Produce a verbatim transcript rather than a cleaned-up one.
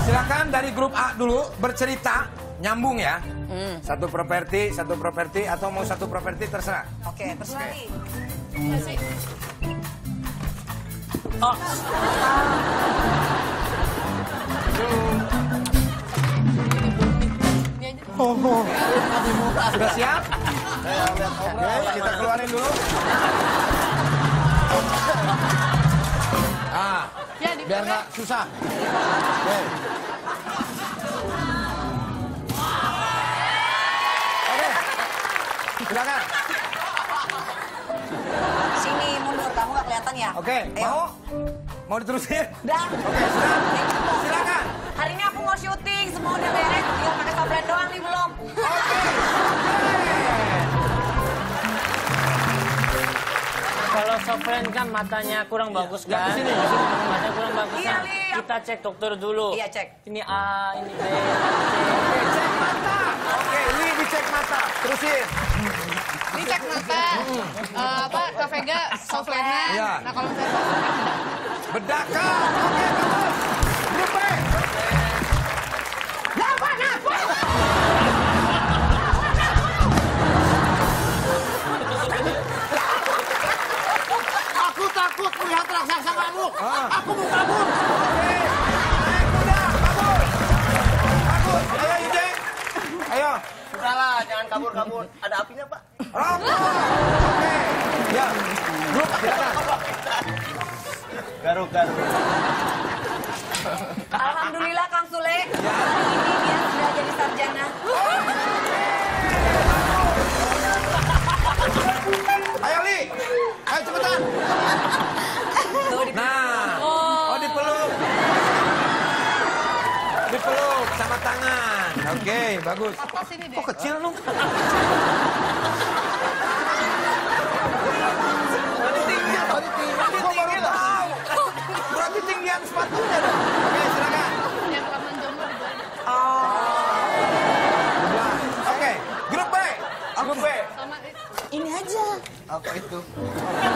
Silakan dari grup A dulu bercerita, nyambung ya. Hmm. Satu properti, satu properti atau mau satu properti terserah. Oke, terserah nih. Oh. Oh, oh. Sudah siap? Oke, kita keluarin dulu. Ah, biar nggak susah. Oke. Oke, silakan. Sini mundur, kamu nggak kelihatan ya? Oke, mau? Mau diterusin? Udah. Oke, silakan. Silakan. Hari ini aku mau syuting, semua udah beres, tinggal pakai toples doang nih belum. Oke. Kalau Sofren kan matanya kurang bagus kan? Sini, sini. Matanya kurang bagus. Iya, kan? Li. Kita cek dokter dulu. Iya, cek. Ini A, ini B, C. Oke, cek mata. Oke, Li dicek mata. Terusin. Dicek mata, uh, apa, Kak Vega, Soflena. Iya. Nah kalau saya bedak. Bedakan. Oke, bagus. Grup B. Napa, napa. Aku takut melihat raksasa ngamuk. Ah. Aku mau kabur. Oke. Naik kuda. Bagus. Bagus. Ayo, Ijeng. Ayo. Sudahlah, jangan kabur-kabur. Ada apinya, Pak. Rokok. Oke. Ya. Grup, silakan. Garuk-garuk. Alhamdulillah Kang Sule, hari ini dia sudah jadi sarjana. Ayo, Li. Ayo, cepetan. Tuh, di- Nah. Oh, dipeluk. Dipeluk sama tangan. Oke, bagus. Atas sini deh. Kok kecil lu? Kok baru tahu? Berarti tinggian sepatunya dong. Oke, silakan. Yang rekaman jomblo di bawah. Oke, grup B. Grup B. Sama Ini aja. Apa itu?